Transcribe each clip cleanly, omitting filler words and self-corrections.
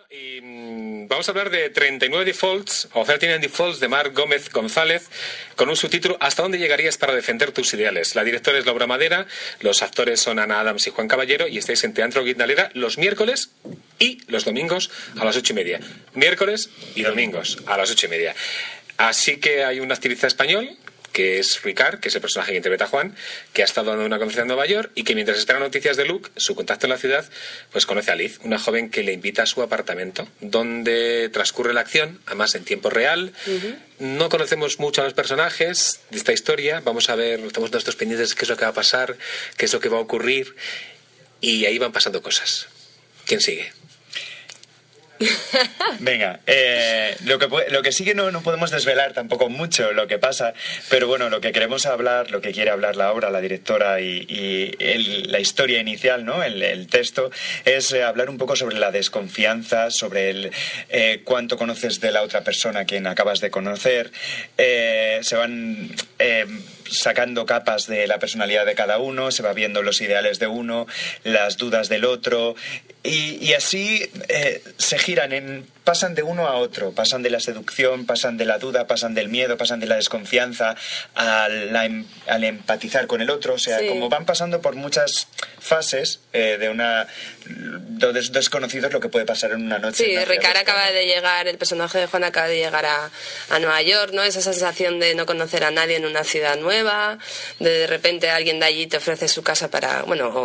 Y vamos a hablar de 39 Defaults o 39 Defaults de Marc Gómez González, con un subtítulo ¿Hasta dónde llegarías para defender tus ideales? La directora es Laura Madera, los actores son Ana Adams y Juan Caballero, y estáis en Teatro Guindalera los miércoles y los domingos a las 8:30. Miércoles y domingos a las 8:30. Así que hay un activista español, que es Ricard, que es el personaje que interpreta a Juan, que ha estado dando una conferencia en Nueva York y que mientras espera noticias de Luke, su contacto en la ciudad, pues conoce a Liz, una joven que le invita a su apartamento, donde transcurre la acción, además en tiempo real. No conocemos mucho a los personajes de esta historia, vamos a ver, estamos nuestros pendientes de qué es lo que va a pasar, qué es lo que va a ocurrir, y ahí van pasando cosas. ¿Quién sigue? Venga, lo que sí que no podemos desvelar tampoco mucho lo que pasa, pero bueno, lo que queremos hablar, lo que quiere hablar la obra, la directora y la historia inicial, ¿no? El texto, es hablar un poco sobre la desconfianza, sobre cuánto conoces de la otra persona a quien acabas de conocer. Se van sacando capas de la personalidad de cada uno, se va viendo los ideales de uno, las dudas del otro, y así se giran, pasan de uno a otro, pasan de la seducción, pasan de la duda, pasan del miedo, pasan de la desconfianza al empatizar con el otro, o sea, como van pasando por muchas fases de dos desconocidos, lo que puede pasar en una noche. Sí, Ricard acaba de llegar, el personaje de Juan acaba de llegar a Nueva York, ¿no? Esa sensación de no conocer a nadie en una ciudad nueva, de repente alguien de allí te ofrece su casa para,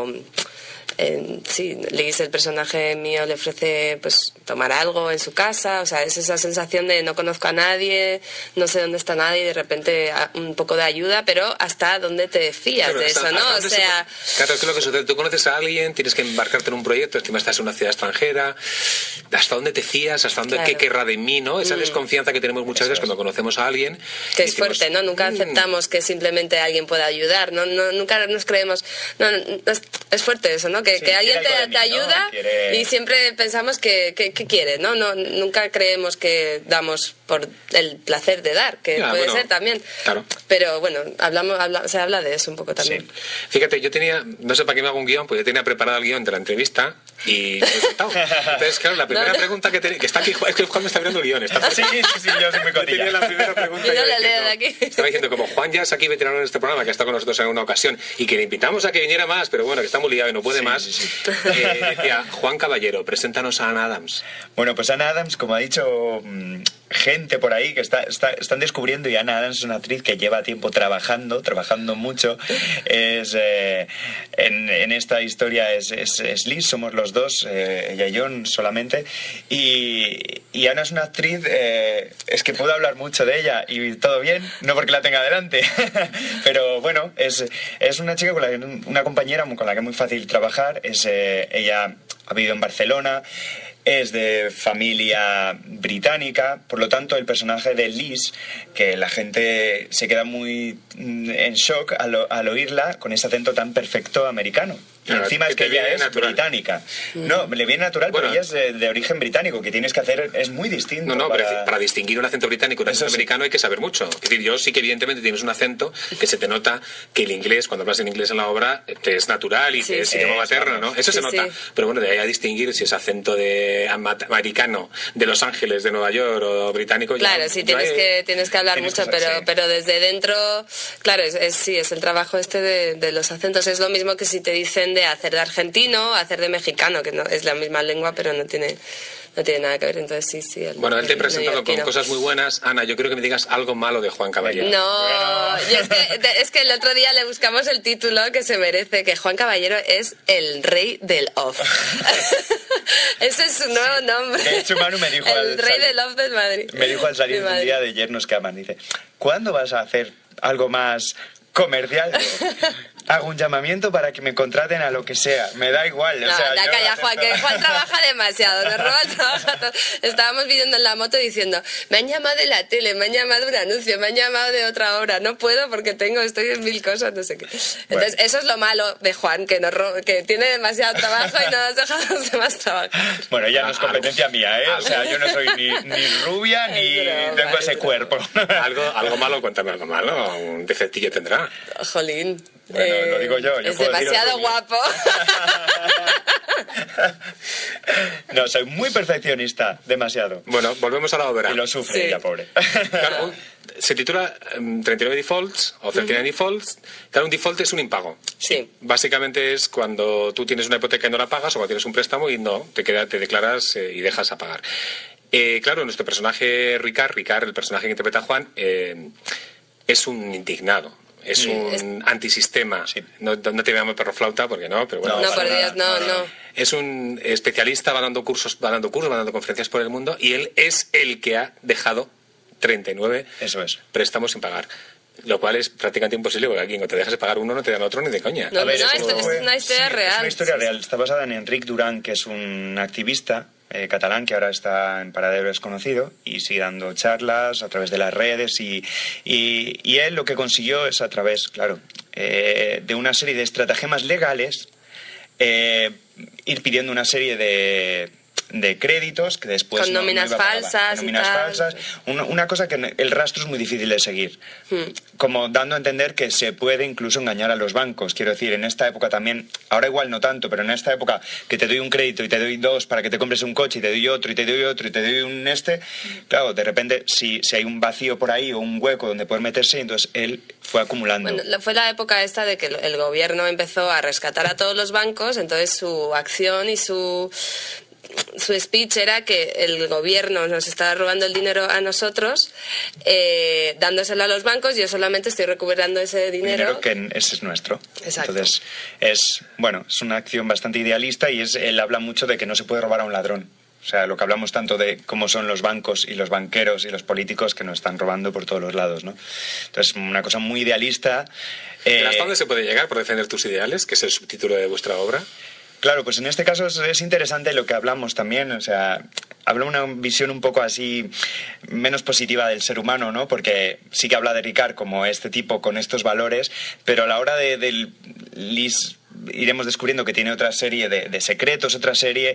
sí, Liz, el personaje mío, le ofrece pues tomar algo en su casa, o sea, es esa sensación de no conozco a nadie, no sé dónde está nadie, y de repente un poco de ayuda, pero hasta dónde te fías, claro, de eso, ¿no? O sea... Claro, es lo que sucede, tú conoces a alguien, tienes que embarcarte en un proyecto, encima estás en una ciudad extranjera, ¿hasta dónde te fías? ¿Hasta dónde, qué querrá de mí, no? Esa desconfianza que tenemos muchas veces cuando conocemos a alguien. Que es fuerte, ¿no? Nunca aceptamos que simplemente alguien pueda ayudar, ¿no? Nunca nos creemos... es fuerte eso, ¿no? Que alguien te ayuda, ¿no? Y siempre pensamos que quiere, ¿no? Nunca creemos que damos por el placer de dar, que puede ser también. Claro. Pero bueno, se habla de eso un poco también. Sí. Fíjate, yo tenía, no sé para qué me hago un guión, pues yo tenía preparado el guión de la entrevista y lo he soltado. Entonces, claro, la primera pregunta que está aquí, es que Juan me está abriendo el guión. Sí, yo soy muy cotilla. La primera pregunta. Yo la leo de aquí. Estaba diciendo, como Juan ya es aquí veterano en este programa, que ha estado con nosotros en una ocasión y que le invitamos a que viniera más, pero bueno, que está muy liado y no puede más. Sí. Decía, Juan Caballero, preséntanos a Ana Adams. Bueno, pues Ana Adams, como ha dicho gente por ahí que están descubriendo, y Ana Adams es una actriz que lleva tiempo trabajando mucho. En esta historia es Liz, somos los dos, ella y yo solamente, y Ana es una actriz, es que puedo hablar mucho de ella y todo bien, no porque la tenga delante, pero bueno, es una chica una compañera con la que es muy fácil trabajar. Ella ha vivido en Barcelona, es de familia británica, por lo tanto el personaje de Liz, que la gente se queda muy en shock al oírla con ese acento tan perfecto americano. Y encima es que ella es británica. No, le viene natural, bueno, pero ella es de origen británico, que tienes que hacer, es muy distinto. Para distinguir un acento británico y un acento americano hay que saber mucho. Es decir, yo sí que evidentemente tienes un acento que se te nota que el inglés, cuando hablas en inglés en la obra, te es natural y te es idioma materno, ¿no? Eso se nota. Pero bueno, de ahí a distinguir si es acento de americano, de Los Ángeles, de Nueva York o británico. Claro, sí, tienes que hablar mucho, pero desde dentro, claro, es el trabajo de los acentos. Es lo mismo que si te dicen de hacer de argentino, hacer de mexicano, que no es la misma lengua, pero no tiene nada que ver. Entonces sí. Bueno, él te ha presentado con cosas muy buenas. Ana, yo creo que me digas algo malo de Juan Caballero. No, es que el otro día le buscamos el título que se merece, que Juan Caballero es el rey del off. Ese es su nuevo nombre. De hecho, Manu me dijo el rey del off del Madrid. Me dijo al salir un día de Yernos que aman, dice, ¿cuándo vas a hacer algo más comercial? Hago un llamamiento para que me contraten a lo que sea, me da igual. No, calla, Juan, que Juan trabaja demasiado, nos roba el trabajo. Estábamos viviendo en la moto diciendo, me han llamado de la tele, me han llamado de un anuncio, me han llamado de otra obra, no puedo porque estoy en 1000 cosas, no sé qué. Entonces, eso es lo malo de Juan, que tiene demasiado trabajo y no nos deja a los demás trabajar. Bueno, ya no es competencia mía, ¿eh? O sea, yo no soy ni rubia ni tengo ese cuerpo. Algo malo, cuéntame algo malo, un defectillo tendrá. Jolín. Bueno, lo digo yo. Es demasiado guapo. No, soy muy perfeccionista, demasiado. Bueno, volvemos a la obra. Y lo sufre ella, pobre. Claro, se titula 39 Defaults o 39 Defaults. Claro, un default es un impago. Sí. Básicamente es cuando tú tienes una hipoteca y no la pagas, o cuando tienes un préstamo y no, te declaras y dejas a pagar. Claro, nuestro personaje Ricard, el personaje que interpreta a Juan, es un indignado. Es un antisistema. Sí. No te llamo perro flauta porque no, pero bueno. No, por Dios, no. Es un especialista, va dando cursos, va dando conferencias por el mundo, y él es el que ha dejado 39 Eso es. préstamos sin pagar. Lo cual es prácticamente imposible, porque aquí no te dejas de pagar uno, no te dan otro ni de coña. No, esto es una historia real. Es una historia real. Está basada en Enric Duran, que es un activista catalán que ahora está en paradero desconocido y sigue dando charlas a través de las redes y él lo que consiguió es a través, claro, de una serie de estratagemas legales ir pidiendo una serie de créditos que después con nóminas falsas, una cosa que el rastro es muy difícil de seguir, como dando a entender que se puede incluso engañar a los bancos. Quiero decir, en esta época también, ahora igual no tanto, pero en esta época que te doy un crédito y te doy dos para que te compres un coche y te doy otro y te doy otro y te doy un claro, de repente si hay un vacío por ahí o un hueco donde poder meterse, entonces él fue acumulando. Bueno, fue la época esta de que el gobierno empezó a rescatar a todos los bancos, entonces su acción y su speech era que el gobierno nos estaba robando el dinero a nosotros, dándoselo a los bancos, yo solamente estoy recuperando ese dinero. Que ese es nuestro. Exacto. Entonces, es una acción bastante idealista y él habla mucho de que no se puede robar a un ladrón. O sea, lo que hablamos tanto de cómo son los bancos y los banqueros y los políticos que nos están robando por todos los lados, ¿no? Entonces, una cosa muy idealista. ¿Hasta dónde se puede llegar por defender tus ideales, que es el subtítulo de vuestra obra? Claro, pues en este caso es interesante lo que hablamos también, o sea, habla una visión un poco así menos positiva del ser humano, ¿no? Porque sí que habla de Ricard como este tipo con estos valores, pero a la hora de Liz iremos descubriendo que tiene otra serie de secretos, otra serie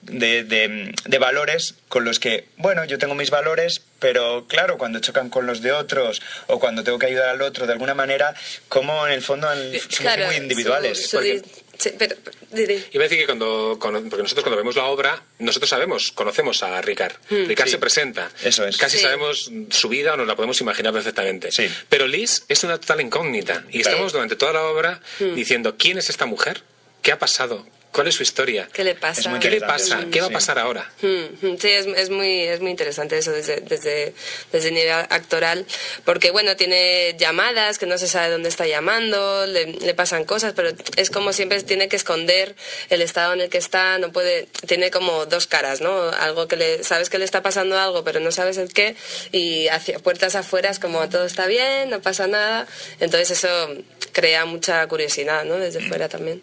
de valores con los que, bueno, yo tengo mis valores, pero claro, cuando chocan con los de otros o cuando tengo que ayudar al otro de alguna manera, como en el fondo somos muy individuales. Sí, pero iba a decir que porque nosotros cuando vemos la obra, nosotros conocemos a Ricard. Ricard se presenta. Eso es. Casi sabemos su vida o nos la podemos imaginar perfectamente. Sí. Pero Liz es una total incógnita. Y estamos durante toda la obra diciendo, ¿quién es esta mujer? ¿Qué ha pasado? ¿Cuál es su historia? ¿Qué le pasa? ¿Qué le pasa? ¿Qué va a pasar ahora? Sí, es muy interesante eso desde el nivel actoral, porque bueno, tiene llamadas que no se sabe dónde está llamando, le pasan cosas, pero es como siempre tiene que esconder el estado en el que está, no puede, tiene como dos caras, ¿no? Algo que sabes que le está pasando algo, pero no sabes el qué, y hacia puertas afuera es como todo está bien, no pasa nada, entonces eso crea mucha curiosidad, ¿no? Desde fuera también.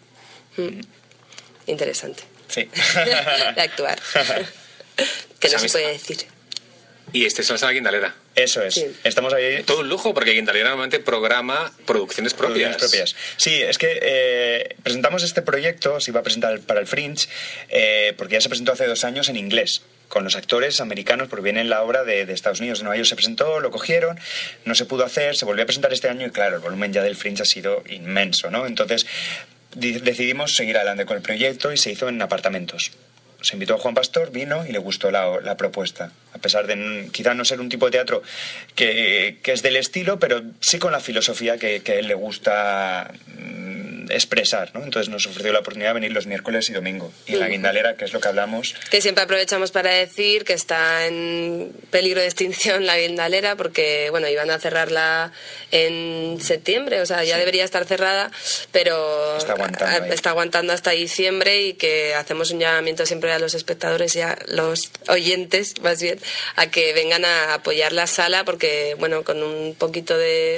Interesante. Sí. De actuar. Que no se puede decir. Y este es la sala Guindalera. Eso es. Sí. Estamos ahí. Todo un lujo, porque Guindalera normalmente programa producciones propias. Sí, es que presentamos este proyecto, se iba a presentar para el Fringe, porque ya se presentó hace 2 años en inglés, con los actores americanos, porque viene en la obra de Estados Unidos, de Nueva York. Se presentó, lo cogieron, no se pudo hacer, se volvió a presentar este año y claro, el volumen ya del Fringe ha sido inmenso, ¿no? Entonces decidimos seguir adelante con el proyecto y se hizo en apartamentos. Se invitó a Juan Pastor, vino y le gustó la propuesta. A pesar de quizá no ser un tipo de teatro que es del estilo, pero sí con la filosofía que a él le gusta expresar, ¿no? Entonces nos ofreció la oportunidad de venir los miércoles y domingo. Y en la Guindalera, que es lo que hablamos. Que siempre aprovechamos para decir que está en peligro de extinción la Guindalera, porque, bueno, iban a cerrarla en septiembre, o sea, ya debería estar cerrada, pero está aguantando hasta diciembre, y que hacemos un llamamiento siempre a los espectadores y a los oyentes, más bien, a que vengan a apoyar la sala, porque, bueno, con un poquito de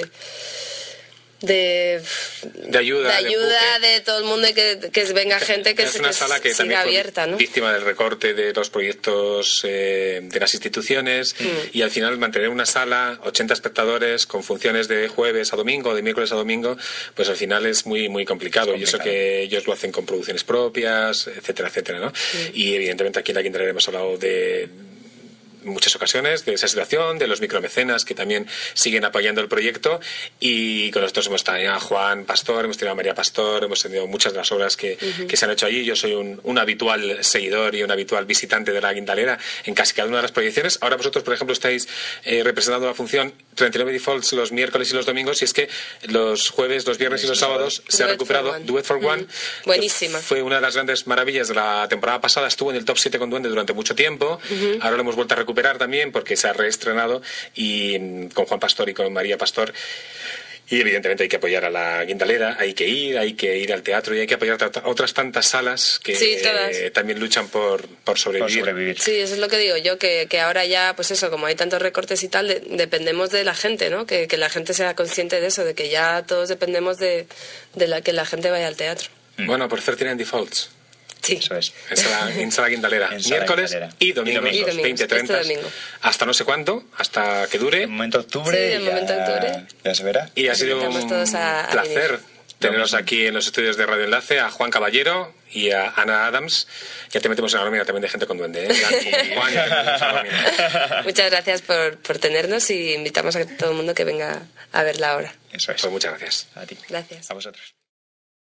ayuda de todo el mundo, y que venga gente que es una sala que siga abierta, ¿no? Víctima del recorte de los proyectos de las instituciones, y al final mantener una sala, 80 espectadores con funciones de jueves a domingo, de miércoles a domingo, pues al final es muy muy complicado. Y eso que ellos lo hacen con producciones propias, etcétera, etcétera, ¿no? Y evidentemente aquí en la Guindalera hemos hablado de muchas ocasiones de esa situación, de los micromecenas que también siguen apoyando el proyecto, y con nosotros hemos tenido a Juan Pastor, hemos tenido a María Pastor, hemos tenido muchas de las obras que se han hecho allí. Yo soy un habitual seguidor y un habitual visitante de la Guindalera en casi cada una de las proyecciones. Ahora vosotros, por ejemplo, estáis representando la función 39 Defaults los miércoles y los domingos, y es que los jueves, los viernes y los sábados se ha recuperado Duet for One. Buenísima. Fue una de las grandes maravillas de la temporada pasada, estuvo en el top 7 con Duende durante mucho tiempo. Ahora lo hemos vuelto a recuperar también porque se ha reestrenado, y con Juan Pastor y con María Pastor. Y evidentemente hay que apoyar a la Guindalera, hay que ir al teatro, y hay que apoyar a otras tantas salas que también luchan por sobrevivir. Sí, eso es lo que digo yo, que ahora ya, pues eso, como hay tantos recortes y tal, dependemos de la gente, ¿no? Que la gente sea consciente de eso, de que ya todos dependemos de que la gente vaya al teatro. Bueno, por 39 Defaults. Sí. Eso es. En Sala Guindalera. Miércoles y domingos, 20-30. Hasta no sé cuándo, hasta que dure. De momento octubre. Sí, de momento octubre. Ya se verá. Y ha sido un placer teneros aquí en los estudios de Radio Enlace, a Juan Caballero y a Ana Adams. Ya te metemos en la nómina también de gente con duende, ¿eh? Juan, muchas gracias por tenernos, y invitamos a todo el mundo que venga a verla ahora. Eso es. Pues muchas gracias. A ti. Gracias. A vosotros.